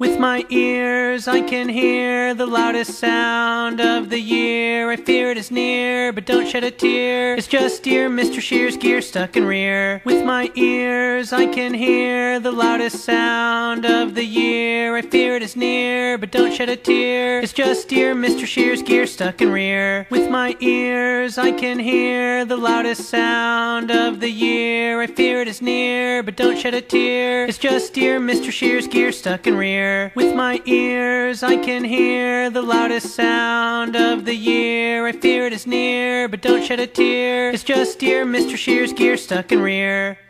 With my ears I can hear the loudest sound of the year. I fear it is near, but don't shed a tear. It's just dear Mr. Shears' gear stuck in rear. With my ears I can hear the loudest sound of the year. I fear it is near, but don't shed a tear. It's just dear Mr. Shears' gear stuck in rear. With my ears I can hear the loudest sound of the year. I fear it is near, but don't shed a tear. It's just dear Mr. Shears' gear stuck in rear. With my ears I can hear the loudest sound of the year. I fear it is near, but don't shed a tear. It's just dear Mr. Shears' gear stuck in rear.